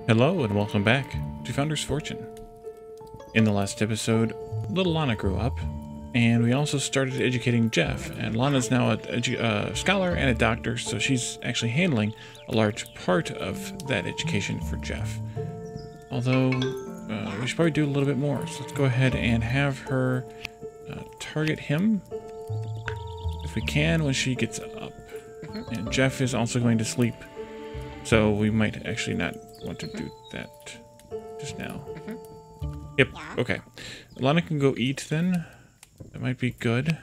Hello and welcome back to Founder's Fortune. In the last episode, little Lana grew up, and we also started educating Jeff, and Lana's now a scholar and a doctor, so she's actually handling a large part of that education for Jeff. Although, we should probably do a little bit more, so let's go ahead and have her target him, if we can, when she gets up. And Jeff is also going to sleep, so we might actually not want to do that just now. Yep, okay. Lana can go eat then. That might be good.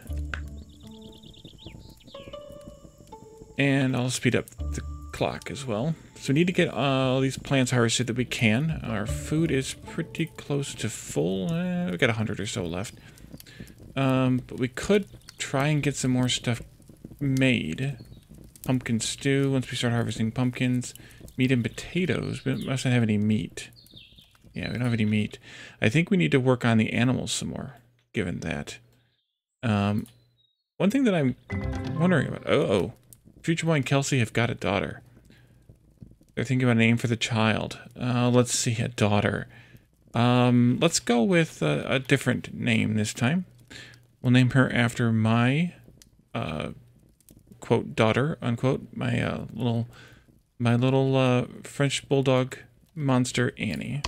And I'll speed up the clock as well. So we need to get all these plants harvested that we can. Our food is pretty close to full. We've got 100 or so left. But we could try and get some more stuff made. Pumpkin stew, once we start harvesting pumpkins. Meat and potatoes. We must not have any meat. Yeah, we don't have any meat. I think we need to work on the animals some more, given that. One thing that I'm wondering about... Future Boy and Kelsey have got a daughter. They're thinking about a name for the child. Let's see, a daughter. Let's go with a different name this time. We'll name her after my, quote, daughter, unquote. My little French bulldog monster, Annie.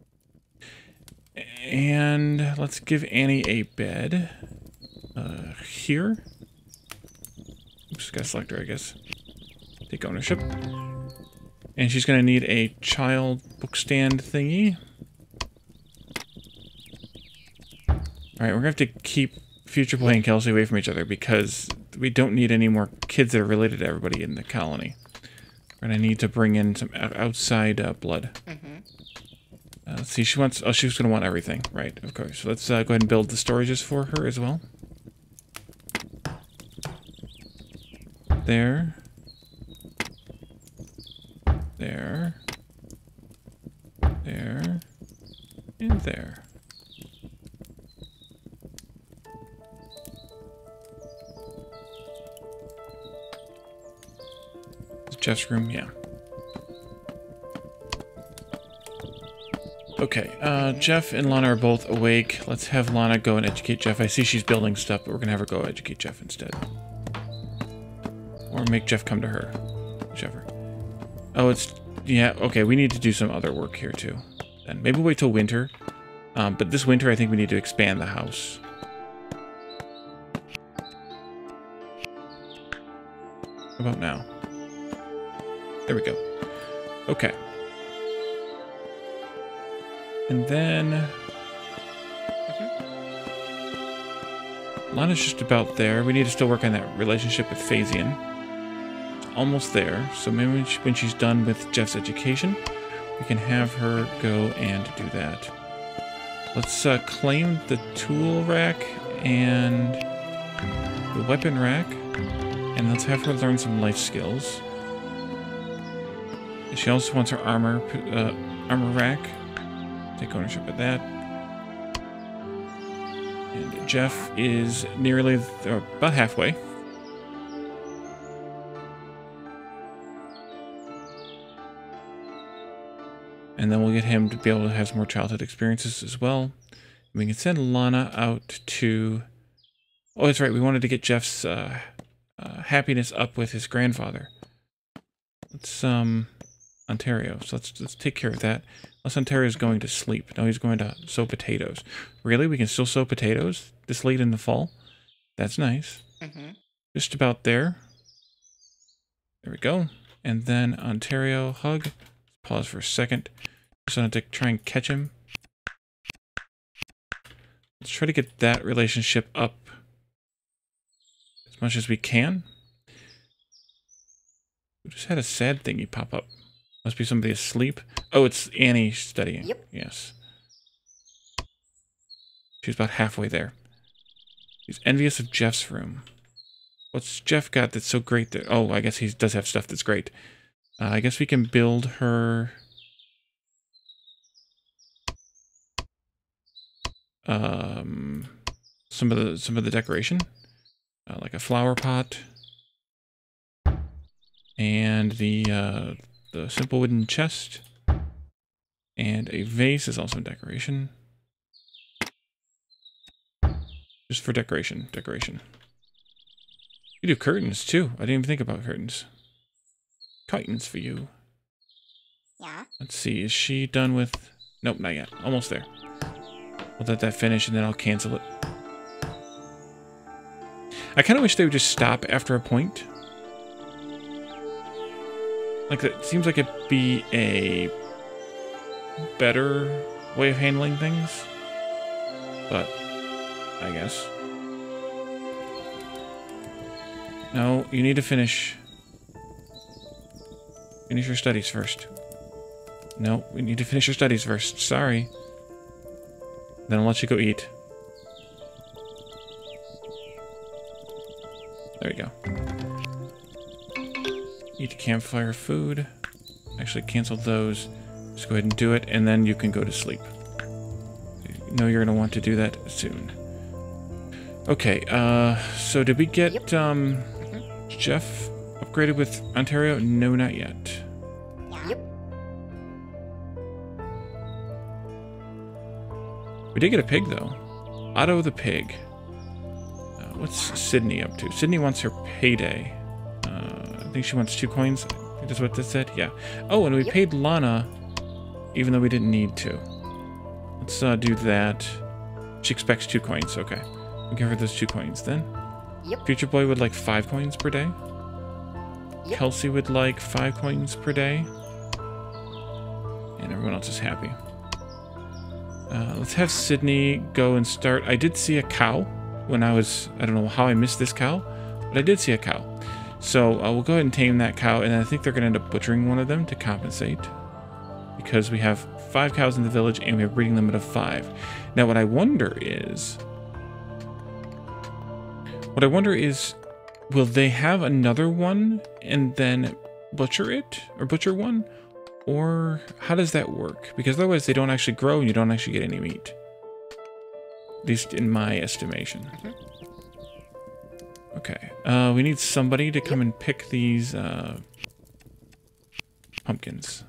And let's give Annie a bed. Here. Oops, gotta select her, I guess. Take ownership. And she's gonna need a child book stand thingy. Alright, we're gonna have to keep Future Boy and Kelsey away from each other because we don't need any more kids that are related to everybody in the colony. We're gonna need to bring in some outside blood. Let's see, she wants... Oh, she's gonna want everything. Right, of course. So let's go ahead and build the storages for her as well. There. There. There. And there. Is Jeff's room? Yeah. Okay, Jeff and Lana are both awake. Let's have Lana go and educate Jeff. I see she's building stuff, but we're gonna have her go educate Jeff instead. Or make Jeff come to her. Whichever. Oh, it's... Yeah, okay, we need to do some other work here, too. Then maybe wait till winter. But this winter, I think we need to expand the house. How about now? There we go. Okay. And then... Lana's just about there. We need to still work on that relationship with Phasian. It's almost there. So maybe when she's done with Jeff's education, we can have her go and do that. Let's claim the tool rack and the weapon rack. And let's have her learn some life skills. She also wants her armor rack. Take ownership of that. And Jeff is nearly about halfway. And then we'll get him to be able to have some more childhood experiences as well. We can send Lana out to... Oh, that's right. We wanted to get Jeff's happiness up with his grandfather. Let's Ontario. So let's take care of that. Unless Ontario's going to sleep. No, he's going to sow potatoes. Really? We can still sow potatoes this late in the fall? That's nice. Just about there. There we go. And then Ontario, hug. Pause for a second. Just want to try and catch him. Let's try to get that relationship up as much as we can. We just had a sad thingy pop up. Must be somebody asleep. Oh, it's Annie studying. Yep. Yes. She's about halfway there. She's envious of Jeff's room. What's Jeff got that's so great that... Oh, I guess he does have stuff that's great. I guess we can build her... some of the decoration. Like a flower pot. And the simple wooden chest. And a vase is also a decoration. Just for decoration. Decoration. You do curtains too. I didn't even think about curtains. Curtains for you. Yeah. Let's see. Is she done with... Nope, not yet. Almost there. We'll let that finish and then I'll cancel it. I kind of wish they would just stop after a point. Like, that seems like it'd be a better way of handling things. But, I guess. No, you need to finish. Finish your studies first. No, we need to finish your studies first. Sorry. Then I'll let you go eat. There you go. Eat campfire food. Actually, cancel those. Just go ahead and do it, and then you can go to sleep. You know you're going to want to do that soon. Okay, so did we get, Jeff upgraded with Ontario? No, not yet. Yep. We did get a pig, though. Otto the pig. What's Sydney up to? Sydney wants her payday. I think she wants 2 coins. I think that's what this said. Yeah. Oh, and we paid Lana, even though we didn't need to. Let's do that. She expects 2 coins. Okay. We'll give her those 2 coins then. Yep. Future Boy would like 5 coins per day. Yep. Kelsey would like 5 coins per day. And everyone else is happy. Let's have Sydney go and start. I did see a cow when I was... I don't know how I missed this cow, but I did see a cow. So we'll go ahead and tame that cow, and I think they're going to end up butchering one of them to compensate. Because we have 5 cows in the village, and we have a breeding limit of 5. Now, what I wonder is... will they have another one and then butcher it? Or butcher one? Or how does that work? Because otherwise they don't actually grow and you don't actually get any meat. At least in my estimation. Okay. We need somebody to come and pick these pumpkins.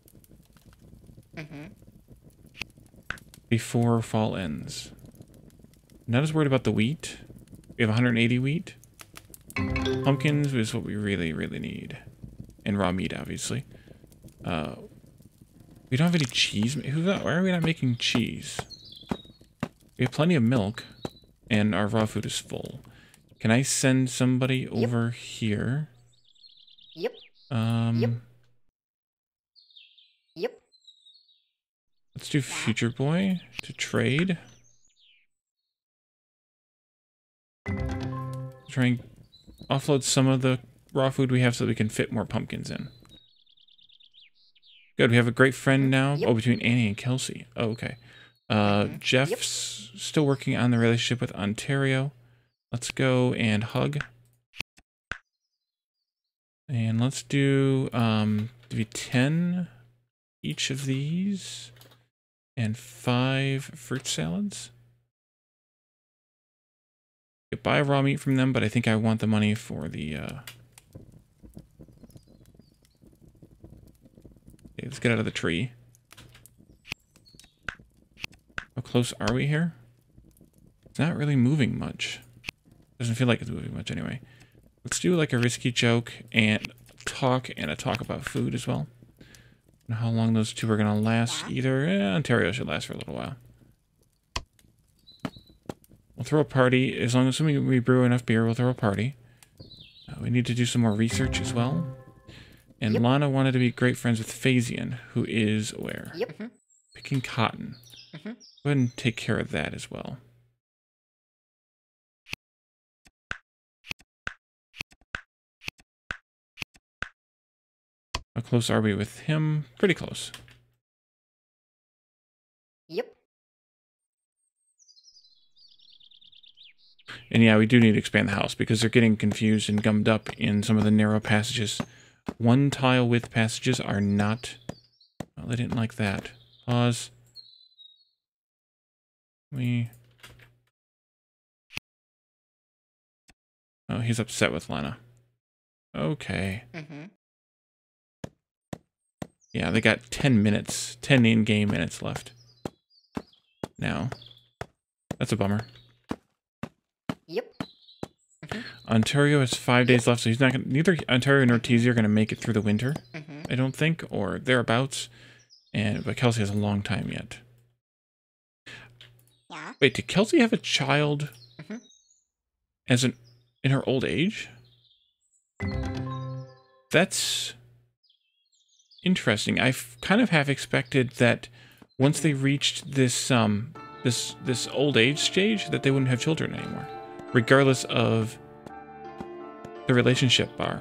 Before fall ends. I'm not as worried about the wheat. We have 180 wheat. Pumpkins is what we really, really need. And raw meat, obviously. We don't have any cheese. Why are we not making cheese? We have plenty of milk. And our raw food is full. Can I send somebody over here? Yep. Yep. Let's do Future Boy to trade. Try and offload some of the raw food we have so that we can fit more pumpkins in. Good, we have a great friend now. Oh, between Annie and Kelsey. Oh, okay. Jeff's still working on the relationship with Ontario. Let's go and hug. And let's do 10 each of these. And 5 fruit salads. Could buy raw meat from them, but I think I want the money for the okay, let's get out of the tree. How close are we here? It's not really moving much. Doesn't feel like it's moving much anyway. Let's do like a risky joke and a talk about food as well. And how long those two are gonna last either. Ontario should last for a little while. We'll throw a party, assuming we brew enough beer, we'll throw a party. We need to do some more research as well. And Lana wanted to be great friends with Phasian, who is where? Picking cotton. Go ahead and take care of that as well. How close are we with him? Pretty close. Yep. And yeah, we do need to expand the house because they're getting confused and gummed up in some of the narrow passages. 1 tile width passages are not... Well, they didn't like that. Pause. Oh, he's upset with Lana. Okay. Yeah, they got 10 minutes, 10 in-game minutes left. Now, that's a bummer. Yep. Ontario has 5 days left, so he's not gonna, neither Ontario nor TZ are gonna make it through the winter, I don't think, or thereabouts. But Kelsey has a long time yet. Yeah. Wait, did Kelsey have a child in her old age? That's interesting. I kind of half expected that once they reached this this old age stage that they wouldn't have children anymore, regardless of the relationship bar.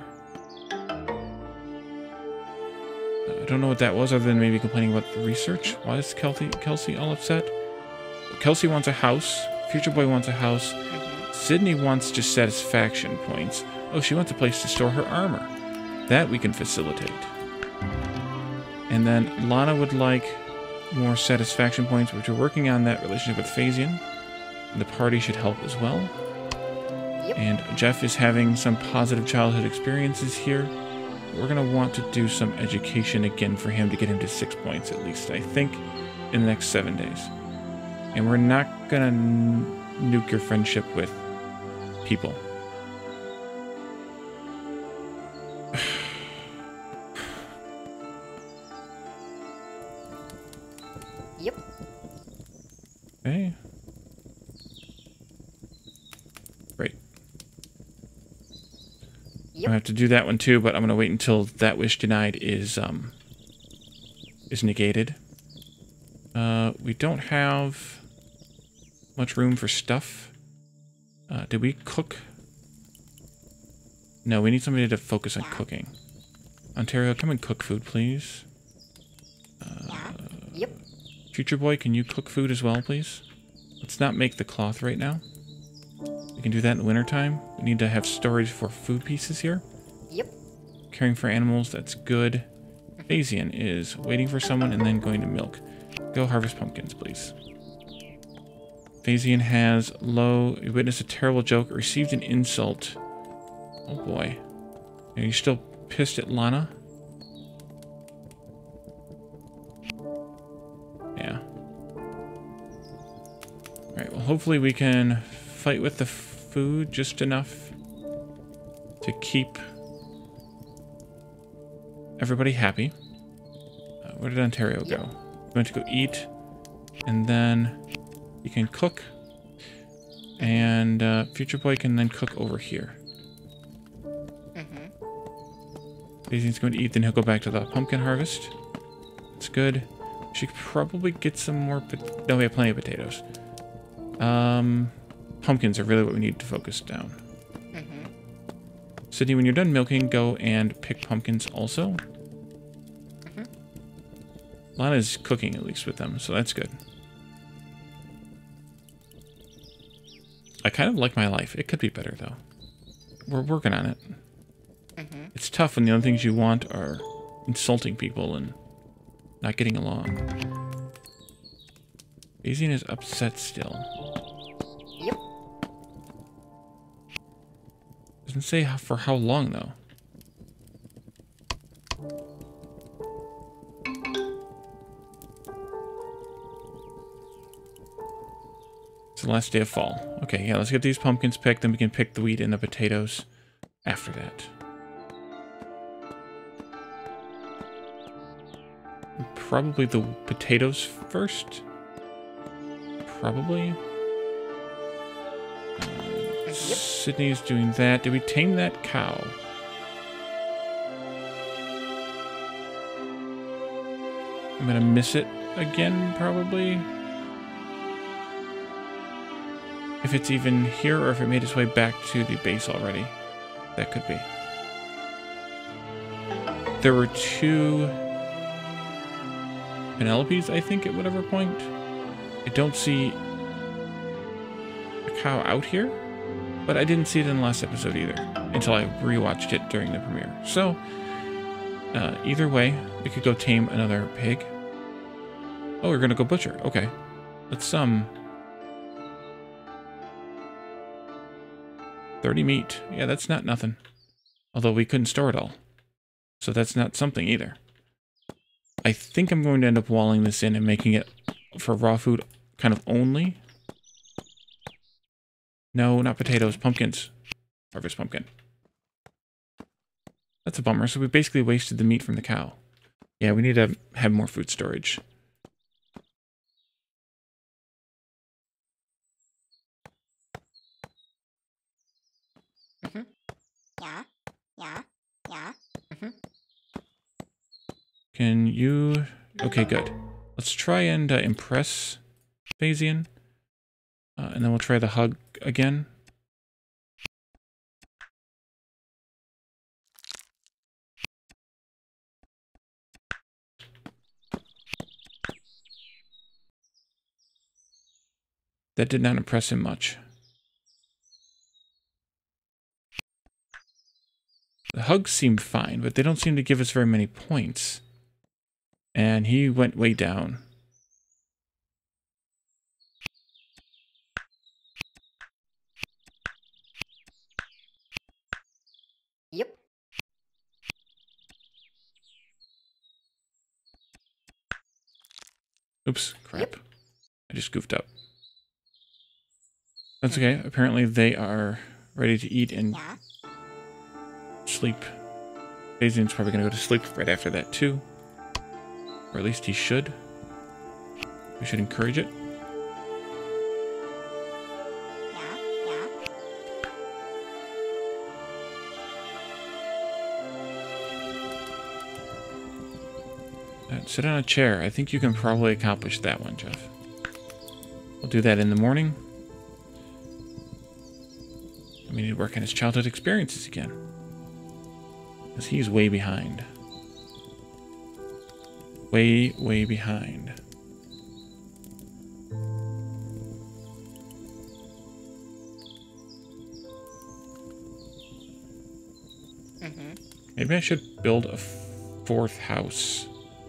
I don't know what that was, other than maybe complaining about the research. Why is Kelsey all upset? Kelsey wants a house. Future Boy wants a house. Sydney wants just satisfaction points. Oh, she wants a place to store her armor. That we can facilitate. And then Lana would like more satisfaction points, which we're working on that relationship with Phasian. The party should help as well. Yep. And Jeff is having some positive childhood experiences here. We're going to want to do some education again for him to get him to 6 points at least, I think, in the next 7 days. And we're not going to nuke your friendship with people. Yep. Okay. Great. Yep. I have to do that one too, but I'm gonna wait until that wish denied is negated. We don't have much room for stuff. Did we cook? No, we need somebody to focus on cooking. Ontario, come and cook food, please. Yep. Future Boy, can you cook food as well, please? Let's not make the cloth right now. We can do that in the wintertime. We need to have storage for food pieces here. Yep. Caring for animals, that's good. Phasian is waiting for someone and then going to milk. Go harvest pumpkins, please. Phasian has low. You witnessed a terrible joke. Received an insult. Oh boy. Are you still pissed at Lana? Yeah. Alright, well hopefully we can fight with the food just enough to keep everybody happy. Where did Ontario go? Going to go eat, and then you can cook, and Future Boy can then cook over here. Daisy's going to eat, then he'll go back to the pumpkin harvest. That's good. She could probably get some more. No, we have plenty of potatoes. Pumpkins are really what we need to focus down. Sydney, when you're done milking, go and pick pumpkins also. Lana's cooking, at least with them, so that's good. I kind of like my life. It could be better, though. We're working on it. It's tough when the only things you want are insulting people and not getting along. Phasian is upset still. Yep. Doesn't say for how long, though. It's the last day of fall. Okay, yeah, let's get these pumpkins picked, then we can pick the wheat and the potatoes after that. Probably the potatoes first. Probably. Sydney's doing that. Did we tame that cow? I'm gonna miss it again, probably. If it's even here or if it made its way back to the base already. That could be. There were 2 Penelopes, I think, at whatever point. I don't see a cow out here, but I didn't see it in the last episode either, until I rewatched it during the premiere. So, either way, we could go tame another pig. Oh, we're gonna go butcher. Okay. Let's, 30 meat. Yeah, that's not nothing. Although we couldn't store it all. So that's not something either. I think I'm going to end up walling this in and making it for raw food kind of only. No, not potatoes, pumpkins. Harvest pumpkin. That's a bummer. So we basically wasted the meat from the cow. Yeah, we need to have more food storage. Yeah. Yeah. Yeah. Can you... Okay, good. Let's try and impress Phasian. And then we'll try the hug again. That did not impress him much. The hugs seemed fine, but they don't seem to give us very many points. And he went way down. Yep. Oops, crap. Yep. I just goofed up. That's okay. Apparently they are ready to eat and Yeah. sleep. Phasian's probably going to go to sleep right after that too. Or at least he should. We should encourage it. Yeah. Yeah. Sit on a chair. I think you can probably accomplish that one, Jeff. We'll do that in the morning. We need to work on his childhood experiences again. Because he's way behind. Way, way behind. Maybe I should build a fourth house.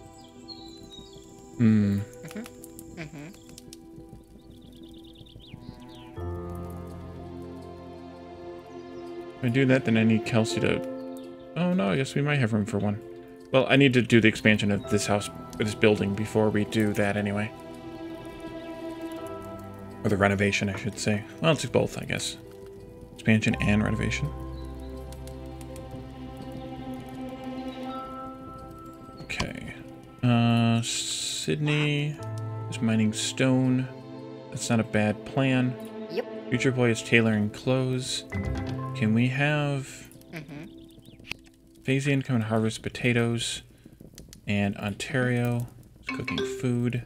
If I do that, then I need Kelsey to... Oh no, I guess we might have room for one. Well, I need to do the expansion of this house, or this building, before we do that anyway. Or the renovation, I should say. Well, it's both, I guess. Expansion and renovation. Okay. Sydney is mining stone. That's not a bad plan. Yep. Future Boy is tailoring clothes. Can we have... Phasian come and harvest potatoes. And Ontario is cooking food.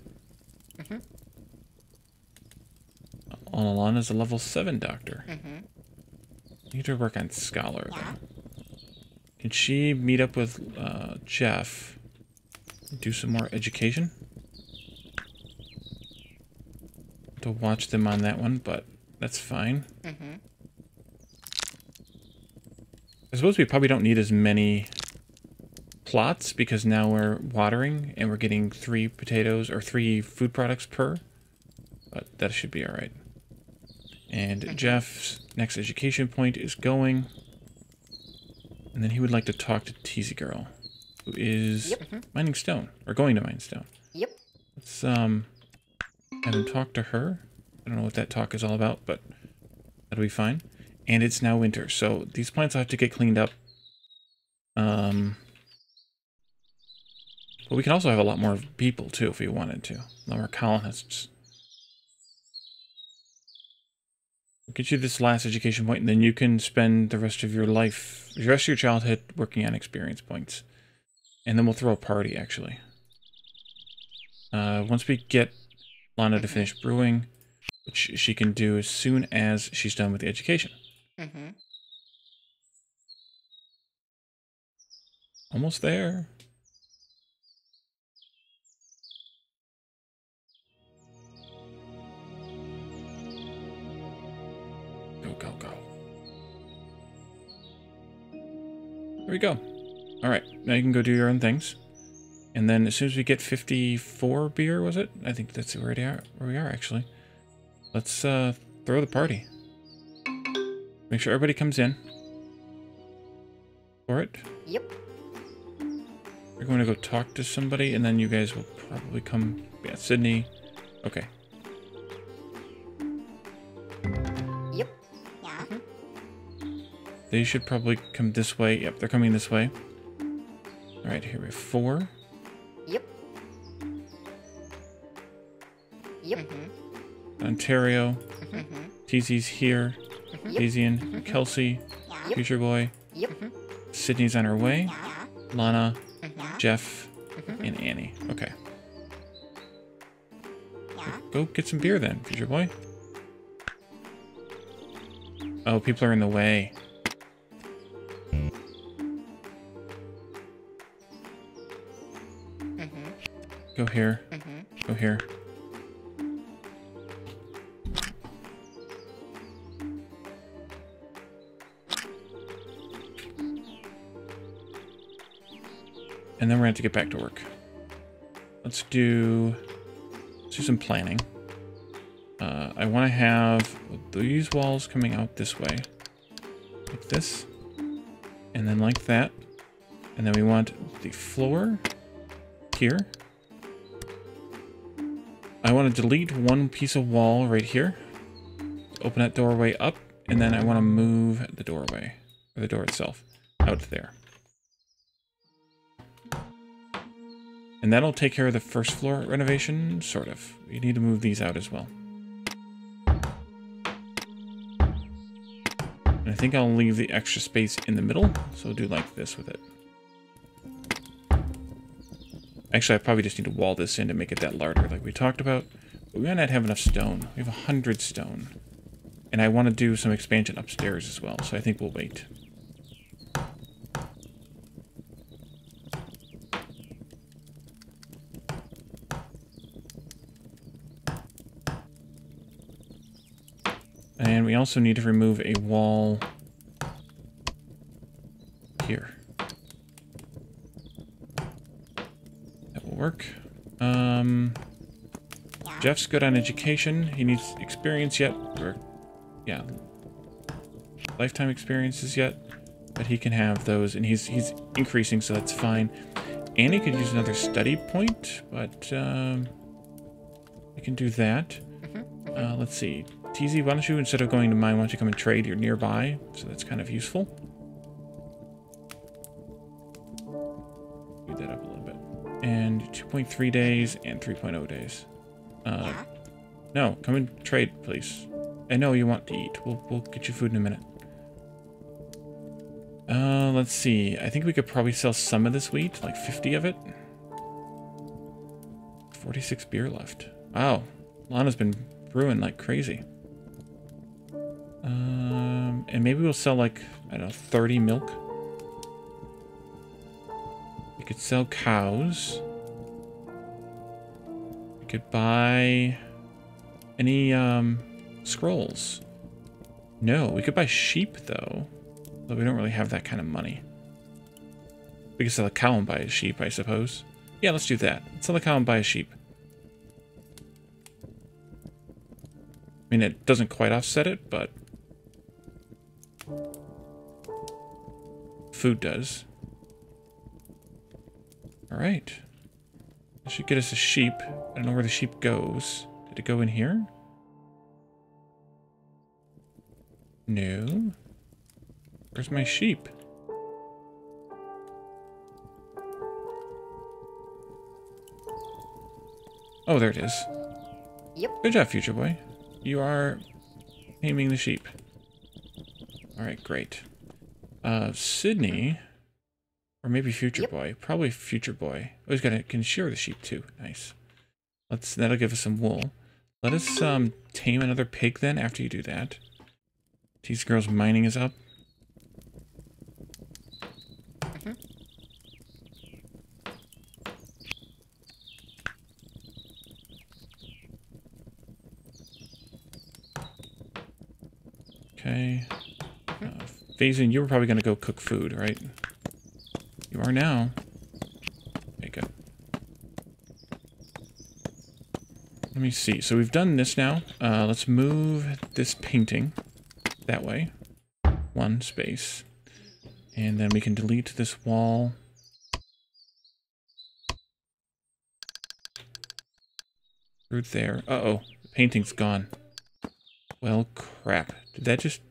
Alana is a level 7 doctor. Need to work on Scholar, though. Can she meet up with Jeff? Do some more education? To watch them on that one, but that's fine. I suppose we probably don't need as many plots because now we're watering and we're getting 3 potatoes or 3 food products per. But that should be alright. And Jeff's next education point is going. And then he would like to talk to Teasy Girl, who is mining stone, or going to mine stone. Yep. Let's have him talk to her. I don't know what that talk is all about, but that'll be fine. And it's now winter, so these plants have to get cleaned up. But we can also have a lot more people, too, if we wanted to. A lot more colonists. We'll get you this last education point, and then you can spend the rest of your life, the rest of your childhood, working on experience points. And then we'll throw a party, actually. Once we get Lana to finish brewing, which she can do as soon as she's done with the education. Almost there. Go, go, go. There we go. Alright, now you can go do your own things. And then as soon as we get 54 beer, was it? I think that's where we are actually. Let's throw the party. Make sure everybody comes in for it. Yep. We're going to go talk to somebody, and then you guys will probably come. Yeah, Sydney. Okay. Yep. Yeah. They should probably come this way. Yep, they're coming this way. All right, here we have 4. Yep. Yep. Ontario. TZ's here. Daisian. Kelsey. Yeah. Future Boy. Yep. Sydney's on her way. Yeah. Lana. Yeah. Jeff. And Annie. Okay. Yeah. Go get some beer then, Future Boy. Oh, people are in the way. Go here. Go here. And then we're going to have to get back to work. Let's do some planning. I want to have these walls coming out this way. Like this. And then like that. And then we want the floor here. I want to delete one piece of wall right here. Open that doorway up. And then I want to move the doorway, or the door itself, out there. And that'll take care of the first floor renovation, sort of. We need to move these out as well. And I think I'll leave the extra space in the middle, so we'll do like this with it. Actually, I probably just need to wall this in to make it that larger, like we talked about. But we might not have enough stone. We have 100 stone. And I want to do some expansion upstairs as well, so I think we'll wait. And we also need to remove a wall here. That will work. Jeff's good on education. He needs experience yet. Or, yeah. Lifetime experiences yet. But he can have those. And he's increasing, so that's fine. Annie could use another study point. But we can do that. Let's see. TZ, why don't you, instead of going to mine, why don't you come and trade? You're nearby, so that's kind of useful. Speed that up a little bit. And 2.3 days and 3.0 days. No, come and trade, please. I know you want to eat. We'll get you food in a minute. Let's see. I think we could probably sell some of this wheat, like 50 of it. 46 beer left. Wow, Lana's been brewing like crazy. And maybe we'll sell like, I don't know, 30 milk. We could sell cows. We could buy any scrolls. No, we could buy sheep though. But we don't really have that kind of money. We could sell a cow and buy a sheep, I suppose. Yeah, let's do that. Let's sell a cow and buy a sheep. I mean, it doesn't quite offset it, but food does. Alright. That should get us a sheep. I don't know where the sheep goes. Did it go in here? No. Where's my sheep? Oh, there it is. Yep. Good job, Future Boy. You are taming the sheep. Alright, great. Sydney, or maybe Future Boy. Probably Future Boy. Oh, he's can shear the sheep too. Nice. That'll give us some wool. Let us tame another pig then after you do that. These girls mining is up. Okay. Phazin, you were probably going to go cook food, right? You are now. Okay, good. Let me see. So we've done this now. Let's move this painting that way. One space. And then we can delete this wall. Through there. Uh-oh. The painting's gone. Well, crap. Did that just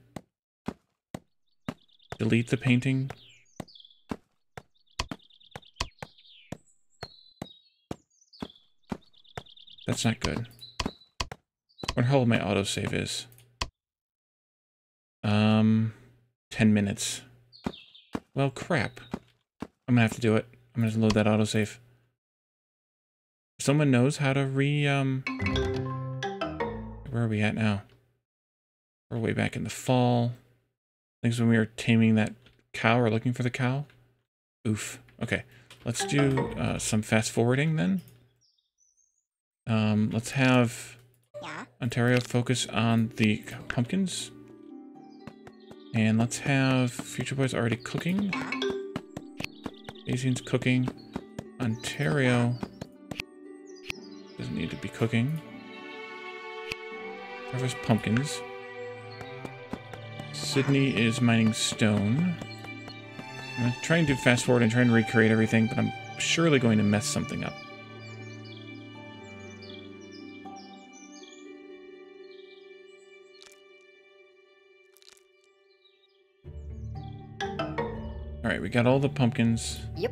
delete the painting? That's not good. I wonder how old my autosave is. 10 minutes. Well, crap. I'm gonna have to do it. I'm gonna load that autosave. If someone knows how to where are we at now? We're way back in the fall. I think it's when we were taming that cow or looking for the cow. Oof. Okay. Let's do some fast forwarding then. Let's have Ontario focus on the pumpkins. And let's have Future Boy's already cooking. Asian's cooking. Ontario doesn't need to be cooking. Harvest pumpkins. Sydney is mining stone. I'm going to try and do fast forward and try and recreate everything, but I'm surely going to mess something up. Alright, we got all the pumpkins. Yep.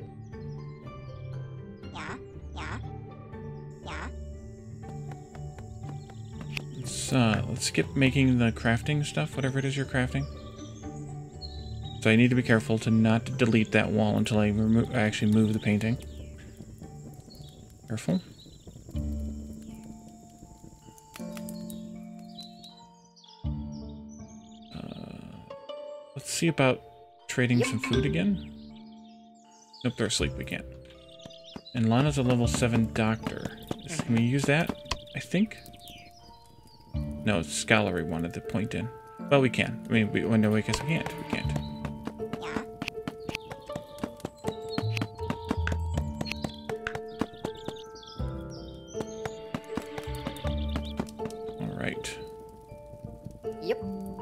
Yeah. Yeah. Yeah. Let's skip making the crafting stuff, whatever it is you're crafting. So I need to be careful to not delete that wall until I actually move the painting. Careful. Let's see about trading some food again. Nope, they're asleep. We can't. And Lana's a level 7 doctor. Can we use that? I think. No, it's Scholar we wanted to point in. Well, we can. I mean, no, I guess we can't. We can't. All right. Yep.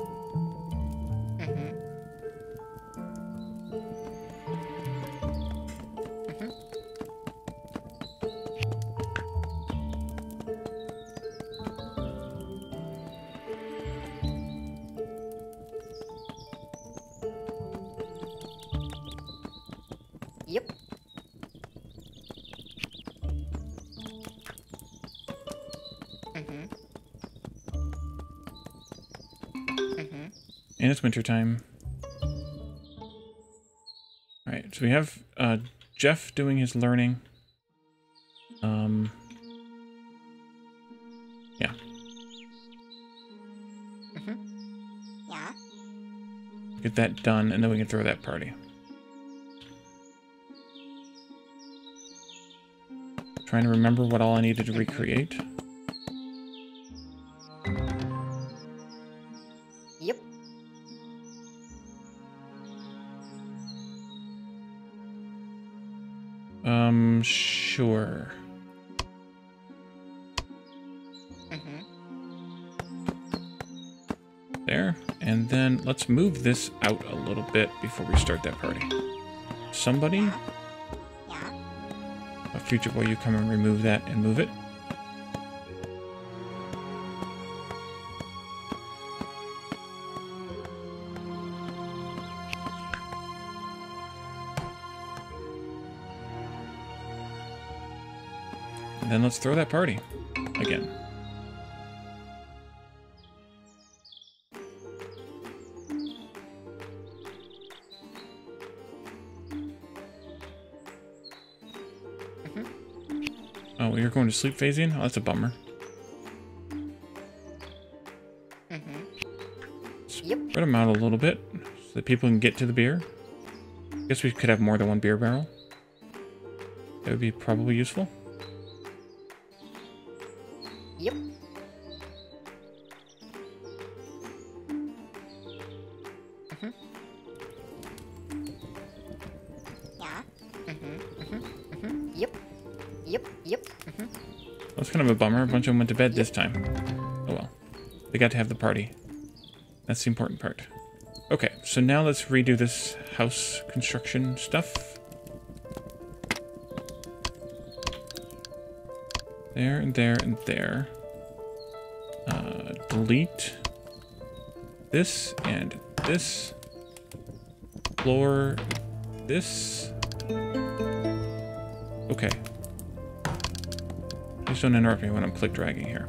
Yep. And it's winter time. Alright, so we have Jeff doing his learning. Yeah. Yeah. Get that done, and then we can throw that party. Trying to remember what all I needed to recreate. Yep. Sure. There. And then let's move this out a little bit before we start that party. Somebody? A Future Boy, you come and remove that and move it. And then let's throw that party again. Oh, you're going to sleep, Phasian? Oh, that's a bummer. Spread them out a little bit so that people can get to the beer. I guess we could have more than one beer barrel. That would be probably useful. Yep. Yeah. Yep. That's kind of a bummer. A bunch of them went to bed this time. Oh well. They got to have the party. That's the important part. Okay, so now let's redo this house construction stuff. There and there and there. Delete this and this. Floor this. Okay. Please don't interrupt me when I'm click dragging here.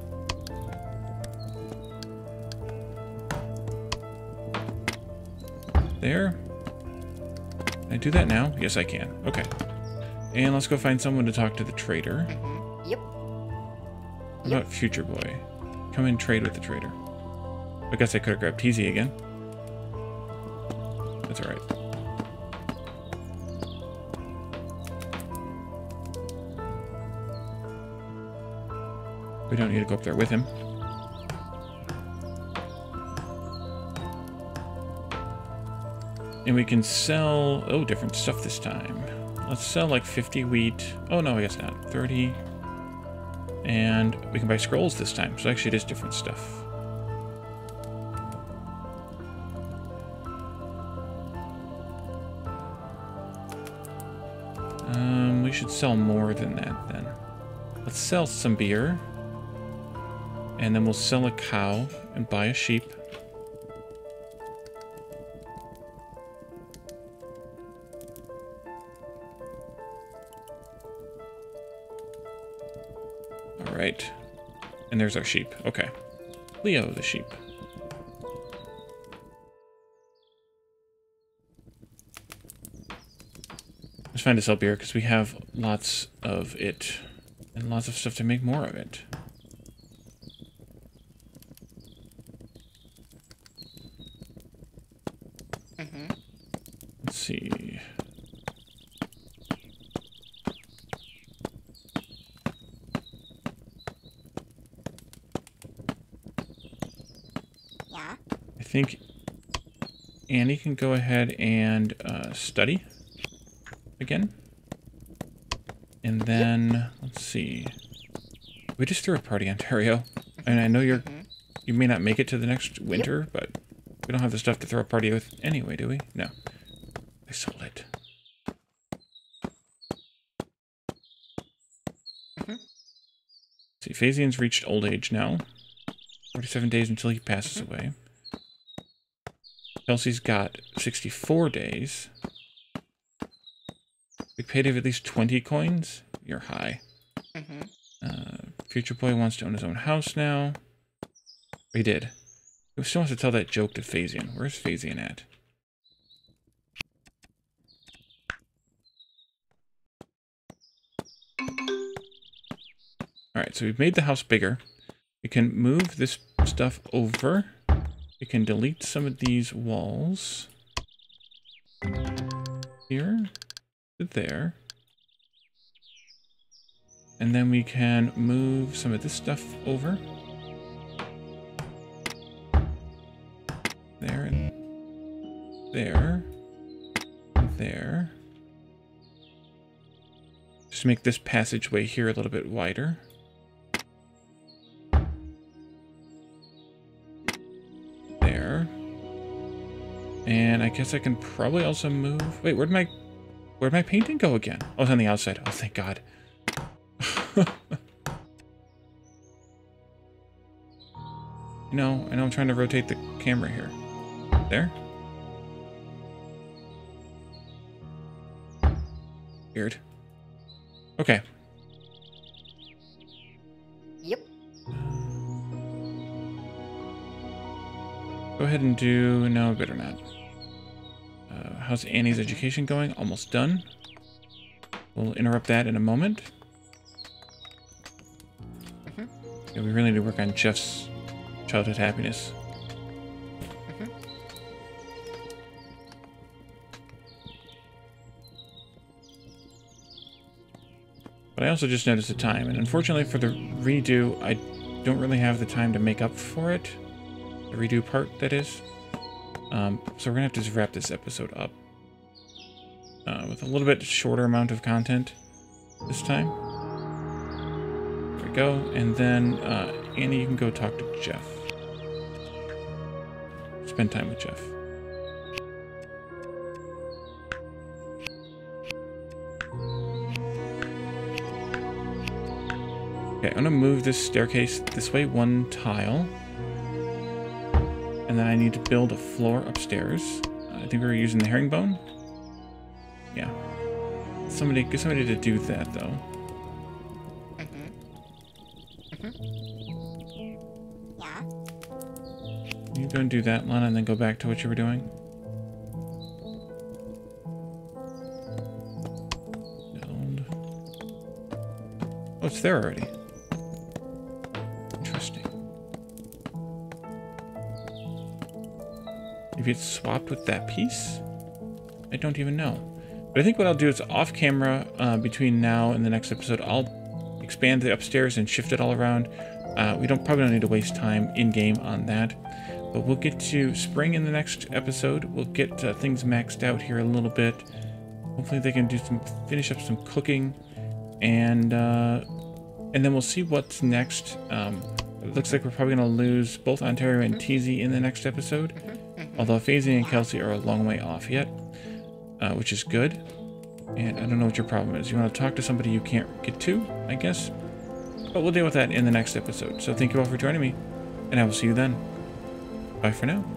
There. Can I do that now? Yes, I can. Okay. And let's go find someone to talk to the trader. Yep. What about Future Boy? Come and trade with the trader. I guess I could have grabbed TZ again. That's alright. We don't need to go up there with him. And we can sell, oh, different stuff this time. Let's sell like 50 wheat. Oh no, I guess not. 30. And we can buy scrolls this time. So actually it is different stuff. We should sell more than that then. Let's sell some beer. And then we'll sell a cow and buy a sheep. Alright. And there's our sheep. Okay. Leo the sheep. Let's find a sell beer because we have lots of it. And lots of stuff to make more of it. Let's see. Yeah. I think Annie can go ahead and study again. And then, let's see. We just threw a party, Ontario. And I know you may not make it to the next winter, but we don't have the stuff to throw a party with anyway, do we? No. I sold it. See, Phasian's reached old age now. 47 days until he passes away. Kelsey's got 64 days. We paid him at least 20 coins. You're high. Future Boy wants to own his own house now. He did. He still wants to tell that joke to Phasian. Where's Phasian at? Alright, so we've made the house bigger. We can move this stuff over. We can delete some of these walls. Here. To there. And then we can move some of this stuff over. There and there. And there. Just make this passageway here a little bit wider. There. And I guess I can probably also move... Wait, where'd my painting go again? Oh, it's on the outside. Oh, thank God. I know I'm trying to rotate the camera here. There? Weird. Okay. Yep. Go ahead and do... No, better not. How's Annie's education going? Almost done. We'll interrupt that in a moment. Yeah, we really need to work on Jeff's childhood happiness. But I also just noticed the time, and unfortunately for the redo, I don't really have the time to make up for it. The redo part, that is. So we're gonna have to just wrap this episode up with a little bit shorter amount of content this time. There we go. And then Annie, you can go talk to Jeff. Spend time with Jeff. Okay, I'm gonna move this staircase this way 1 tile. And then I need to build a floor upstairs. I think we were using the herringbone. Yeah. Get somebody to do that though. Yeah. You go and do that, Lana, and then go back to what you were doing. Build. Oh, it's there already. Interesting. Maybe it's swapped with that piece? I don't even know. But I think what I'll do is off camera between now and the next episode, I'll expand the upstairs and shift it all around. We probably don't need to waste time in-game on that. But we'll get to spring in the next episode. We'll get things maxed out here a little bit. Hopefully they can finish up some cooking. And then we'll see what's next. It looks like we're probably going to lose both Ontario and Teasy in the next episode. Although Phasey and Kelsey are a long way off yet. Which is good. And I don't know what your problem is. You want to talk to somebody you can't get to, I guess? But we'll deal with that in the next episode. So thank you all for joining me. And I will see you then. Bye for now.